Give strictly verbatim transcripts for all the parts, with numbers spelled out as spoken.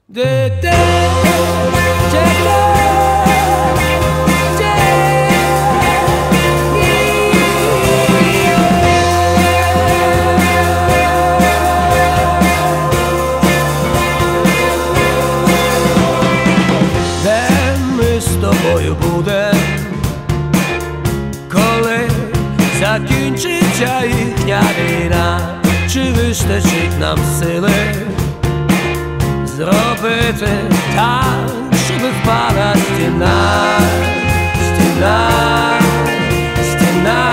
Коли закінчиться їхня війна, чи вистачить нам сили зробити так, щоб впала стіна, стіна, стіна,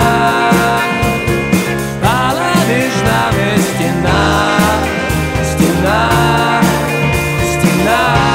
впала між нами стіна, стіна, стіна.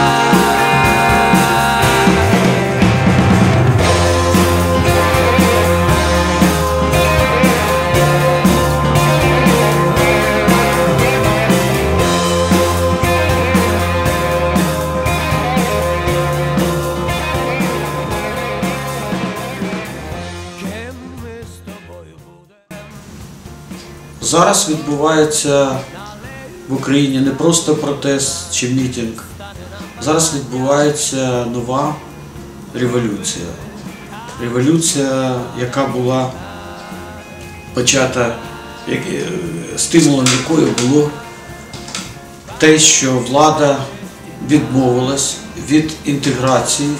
Зараз відбувається в Україні не просто протест чи мітинг, зараз відбувається нова революція. Революція, яка була почата, стимулом якої було те, що влада відмовилась від інтеграції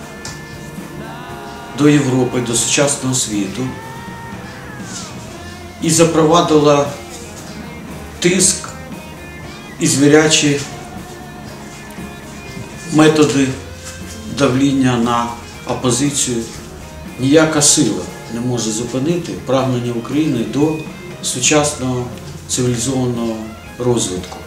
до Європи, до сучасного світу і запровадила тиск і звірячі методи давління на опозицію. Ніяка сила не може зупинити прагнення України до сучасного цивілізованого розвитку.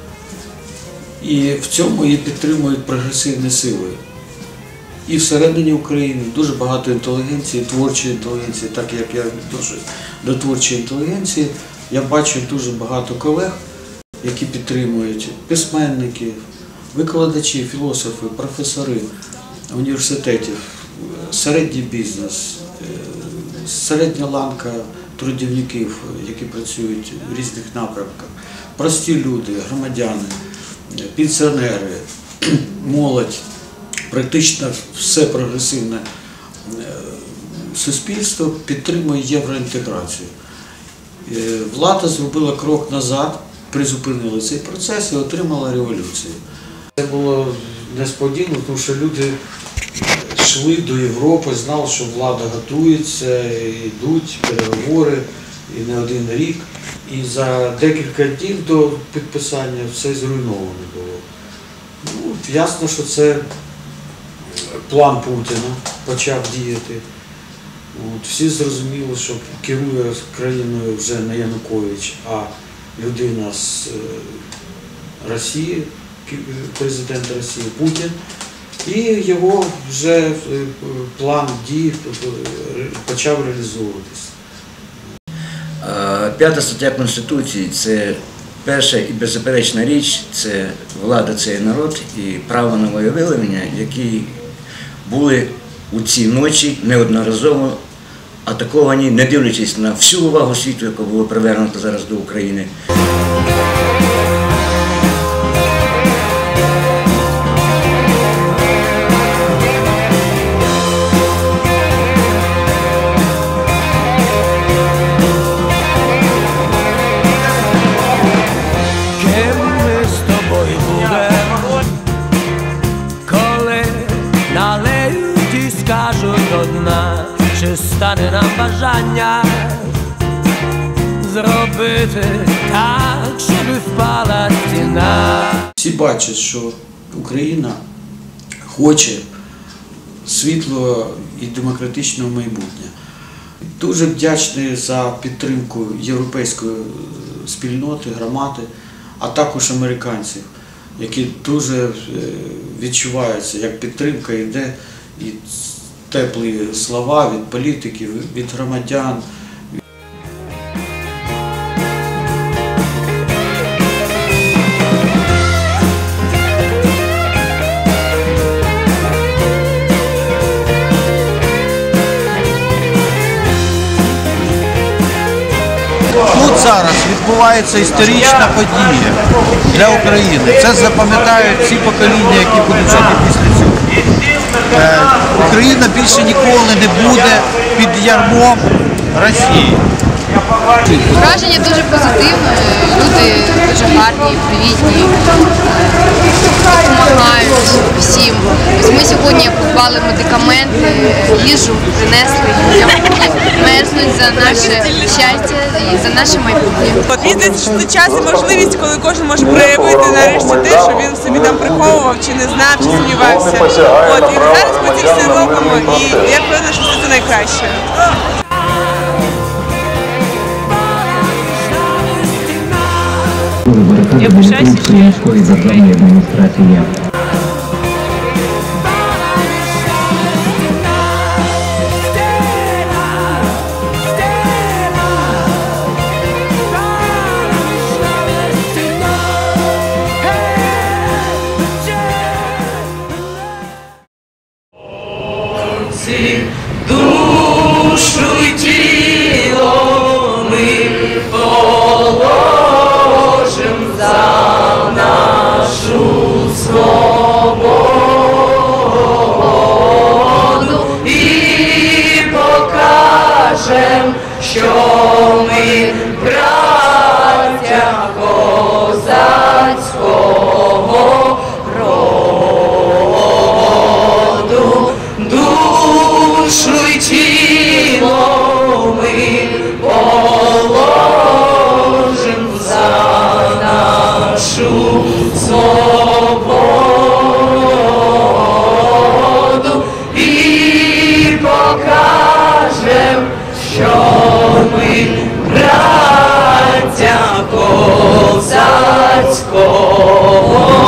І в цьому її підтримують прогресивні сили. І всередині України дуже багато інтелігенції, творчої інтелігенції, так як я відношусь до творчої інтелігенції, я бачу дуже багато колег, які підтримують письменники, викладачі, філософи, професори університетів, середній бізнес, середня ланка трудівників, які працюють в різних напрямках, прості люди, громадяни, пенсіонери, молодь. Практично все прогресивне суспільство підтримує євроінтеграцію. Влада зробила крок назад, призупинила цей процес і отримала революцію. Це було несподівано, тому що люди йшли до Європи, знали, що влада готується, йдуть переговори, і не один рік. І за декілька днів до підписання все зруйновано було. Ну, ясно, що це план Путіна почав діяти. От, всі зрозуміли, що керує країною вже не Янукович, а людина з Росії, президент Росії Путін. І його вже план дій почав реалізовуватися. П'ята стаття Конституції – це перша і беззаперечна річ, це влада, це народ і право на волевиявлення, які були у ці ночі неодноразово атаковані, не дивлячись на всю увагу світу, яка була привернута зараз до України. Чи стане нам бажання зробити так, щоб впала стіна? Всі бачать, що Україна хоче світлого і демократичного майбутнє. Дуже вдячний за підтримку європейської спільноти, громади, а також американців, які дуже відчуваються, як підтримка йде і теплі слова від політиків, від громадян. Тут зараз відбувається історична подія для України. Це запам'ятають всі покоління, які будуть жити після цього. Е, Україна більше ніколи не буде під ярмом Росії. Враження дуже позитивне, люди дуже гарні, привітні, допомагають всім. Ось ми сьогодні придбали медикаменти, їжу принесли людям, які мерзнуть за наше щастя і за наше майбутнє. Мені здається, що це час і можливість, коли кожен може проявити нарешті те, що він собі там приховував, чи не знав, чи сумнівався. От, і зараз ми ці все робимо, і я впевнена, що це найкраще. Я пишаюся, що я державної адміністрації. Душу й тіло ми положим за нашу свободу і покажем, що ми браття козацького роду. Душу й тіло ми положим за нашу свободу і покажем, що ми браття козацького